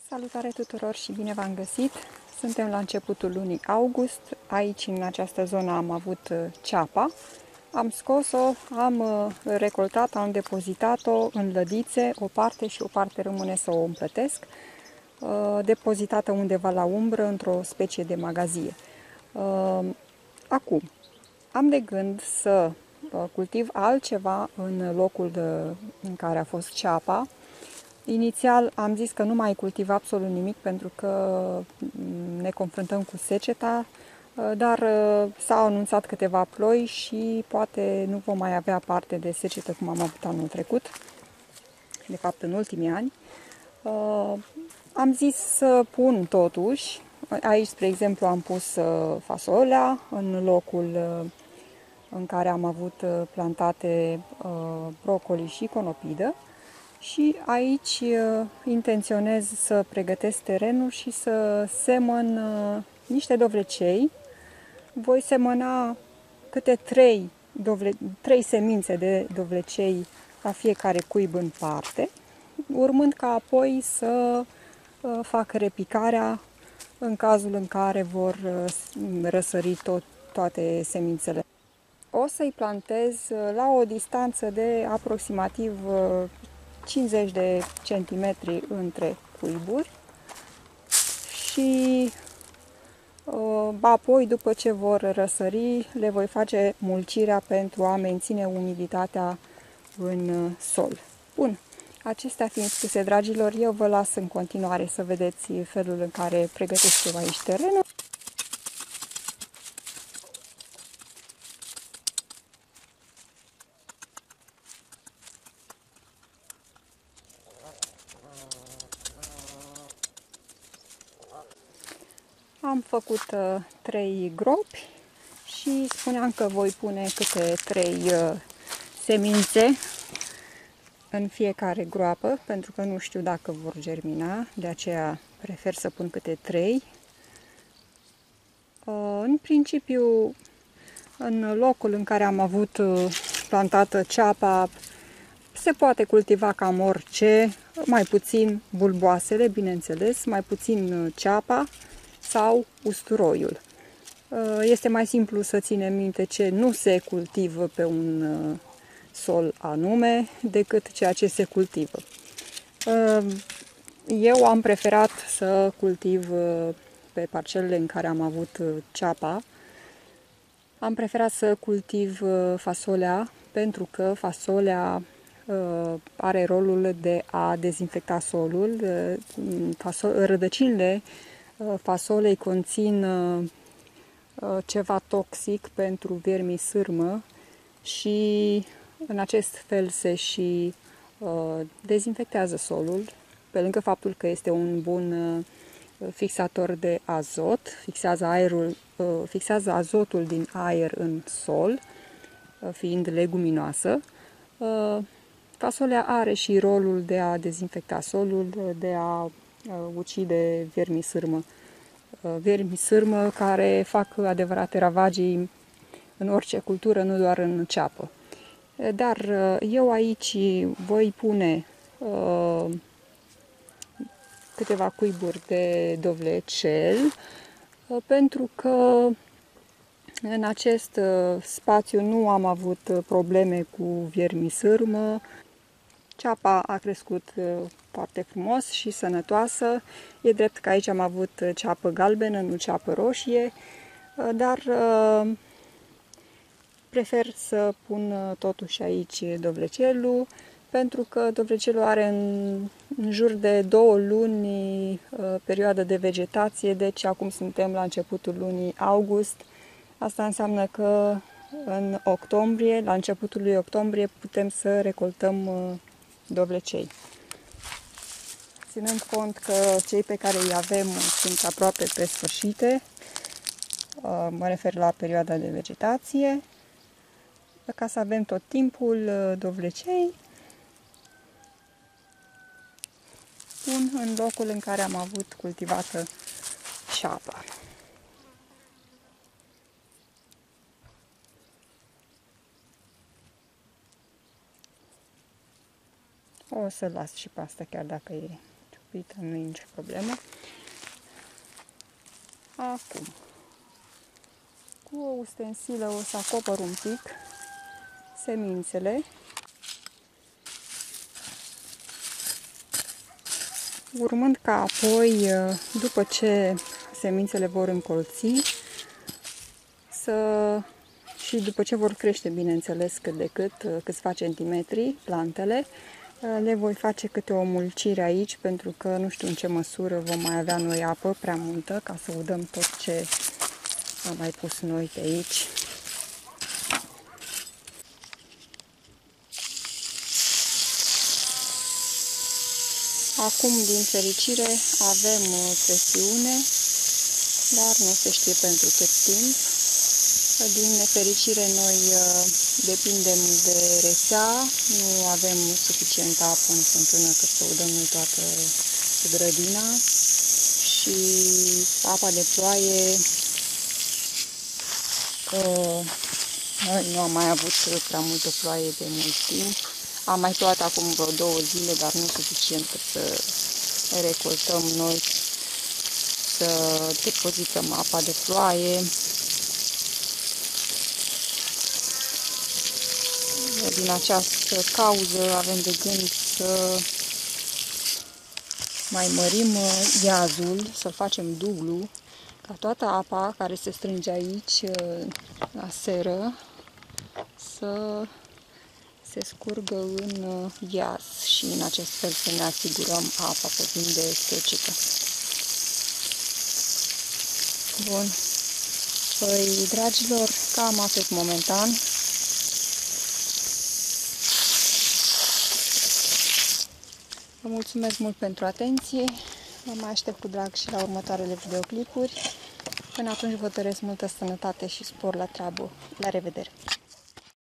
Salutare tuturor și bine v-am găsit! Suntem la începutul lunii august. Aici, în această zonă, am avut ceapa. Am scos-o, am recoltat, am depozitat-o în lădițe, o parte și o parte rămâne să o împletesc, depozitată undeva la umbră, într-o specie de magazie. Acum, am de gând să cultiv altceva în locul în care a fost ceapa. Inițial am zis că nu mai cultiv absolut nimic pentru că ne confruntăm cu seceta, dar s-au anunțat câteva ploi și poate nu vom mai avea parte de secetă cum am avut anul trecut, de fapt în ultimii ani. Am zis să pun totuși, aici spre exemplu am pus fasolea în locul în care am avut plantate brocoli și conopidă. Și aici intenționez să pregătesc terenul și să semăn niște dovlecei. Voi semăna câte 3 semințe de dovlecei la fiecare cuib în parte, urmând ca apoi să fac repicarea în cazul în care vor răsări toate semințele. O să-i plantez la o distanță de aproximativ 50 de centimetri între cuiburi și apoi, după ce vor răsări, le voi face mulcirea pentru a menține umiditatea în sol. Bun, acestea fiind spuse, dragilor, eu vă las în continuare să vedeți felul în care pregătesc eu aici terenul. Am făcut 3 gropi și spuneam că voi pune câte 3 semințe în fiecare groapă, pentru că nu știu dacă vor germina, de aceea prefer să pun câte 3. În principiu, în locul în care am avut plantată ceapa, se poate cultiva cam orice, mai puțin bulboasele, bineînțeles, mai puțin ceapa sau usturoiul. Este mai simplu să ținem minte ce nu se cultivă pe un sol anume decât ceea ce se cultivă. Eu am preferat să cultiv pe parcelele în care am avut ceapa. Am preferat să cultiv fasolea pentru că fasolea are rolul de a dezinfecta solul. Rădăcinile fasolei conțin ceva toxic pentru vermii sârmă și în acest fel se și dezinfectează solul, pe lângă faptul că este un bun fixator de azot, fixează azotul din aer în sol, fiind leguminoasă. Fasolea are și rolul de a dezinfecta solul, de a ucide vermii sârmă. Vermi sârmă care fac adevărate ravagii în orice cultură, nu doar în ceapă. Dar eu aici voi pune câteva cuiburi de dovlecel, pentru că în acest spațiu nu am avut probleme cu viermi sârmă. Ceapa a crescut foarte frumos și sănătoasă. E drept că aici am avut ceapă galbenă, nu ceapă roșie, dar prefer să pun totuși aici dovlecelul, pentru că dovlecelul are în jur de 2 luni perioadă de vegetație, deci acum suntem la începutul lunii august. Asta înseamnă că în octombrie, la începutul lui octombrie, putem să recoltăm dovlecei. Ținând cont că cei pe care îi avem sunt aproape pe sfârșite, mă refer la perioada de vegetație, ca să avem tot timpul dovlecei, pun în locul în care am avut cultivată ceapa. O să las și pe asta, chiar dacă e topită, nu e nicio problemă. Acum, cu o ustensilă o să acopăr un pic semințele. Urmând ca apoi, după ce semințele vor încolți, și după ce vor crește, bineînțeles, cât de cât, câțiva centimetri, plantele, le voi face câte o mulcire aici, pentru că nu știu în ce măsură vom mai avea noi apă prea multă, ca să udăm tot ce am mai pus noi pe aici. Acum, din fericire, avem presiune, dar nu se știe pentru cât timp. Din nefericire, noi depindem de rețea, nu avem suficientă apă în fântână cât să udăm noi toată grădina și apa de ploaie noi nu am mai avut prea multă ploaie de mult timp. Am mai plouat acum vreo 2 zile, dar nu suficient cât să recoltăm noi, să depozităm apa de ploaie. Din această cauză avem de gând să mai mărim iazul, să-l facem dublu, ca toată apa care se strânge aici la seră să se scurgă în iaz și în acest fel să ne asigurăm apa pe timp de secetă. Bun. Păi, dragilor, cam atât momentan. Vă mulțumesc mult pentru atenție. Vă mai aștept cu drag și la următoarele videoclipuri. Până atunci vă doresc multă sănătate și spor la treabă. La revedere!